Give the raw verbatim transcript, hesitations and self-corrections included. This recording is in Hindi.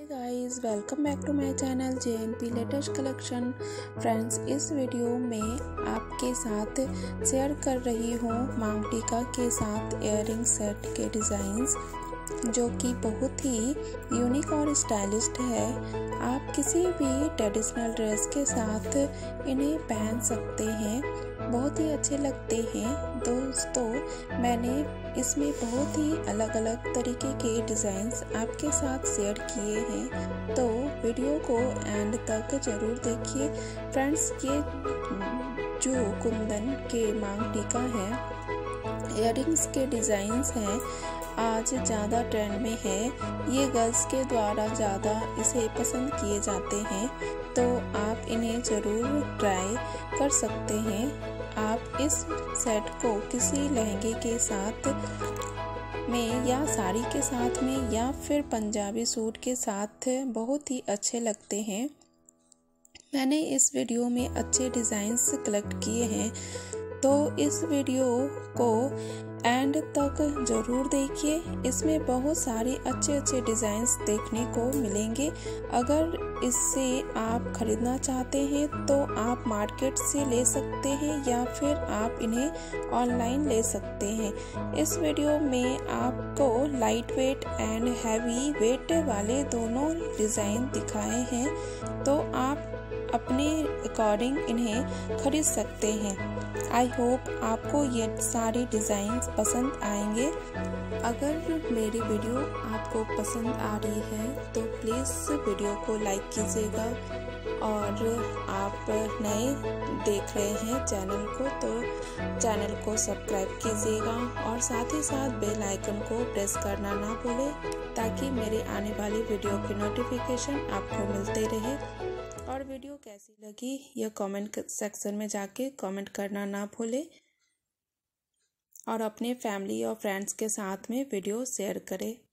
Guys, welcome back to my channel J N P latest collection. Friends, इस वीडियो में आपके साथ शेयर कर रही हूँ मांग टीका के साथ इयररिंग सेट के डिज़ाइंस, जो कि बहुत ही यूनिक और स्टाइलिश है। आप किसी भी ट्रेडिशनल ड्रेस के साथ इन्हें पहन सकते हैं, बहुत ही अच्छे लगते हैं। दोस्तों, मैंने इसमें बहुत ही अलग अलग तरीके के डिज़ाइंस आपके साथ शेयर किए हैं, तो वीडियो को एंड तक ज़रूर देखिए। फ्रेंड्स, ये जो कुंदन के मांग टीका है, इयररिंग्स के डिज़ाइंस हैं, आज ज़्यादा ट्रेंड में है। ये गर्ल्स के द्वारा ज़्यादा इसे पसंद किए जाते हैं, तो आप इन्हें ज़रूर ट्राई कर सकते हैं। आप इस सेट को किसी लहंगे के साथ में या साड़ी के साथ में या फिर पंजाबी सूट के साथ बहुत ही अच्छे लगते हैं। मैंने इस वीडियो में अच्छे डिज़ाइंस कलेक्ट किए हैं, तो इस वीडियो को एंड तक ज़रूर देखिए। इसमें बहुत सारे अच्छे अच्छे डिज़ाइंस देखने को मिलेंगे। अगर इससे आप ख़रीदना चाहते हैं तो आप मार्केट से ले सकते हैं या फिर आप इन्हें ऑनलाइन ले सकते हैं। इस वीडियो में आपको light weight and heavy weight वाले दोनों डिज़ाइन दिखाए हैं, तो आप अपने अकॉर्डिंग इन्हें खरीद सकते हैं। आई होप आपको ये सारे डिज़ाइंस पसंद आएंगे। अगर मेरी वीडियो आपको पसंद आ रही है तो प्लीज़ वीडियो को लाइक कीजिएगा, और आप नए देख रहे हैं चैनल को तो चैनल को सब्सक्राइब कीजिएगा, और साथ ही साथ बेल आइकन को प्रेस करना ना भूलें, ताकि मेरे आने वाली वीडियो की नोटिफिकेशन आपको मिलते रहे। और वीडियो कैसी लगी यह कमेंट सेक्शन में जाके कमेंट करना ना भूलें, और अपने फैमिली और फ्रेंड्स के साथ में वीडियो शेयर करें।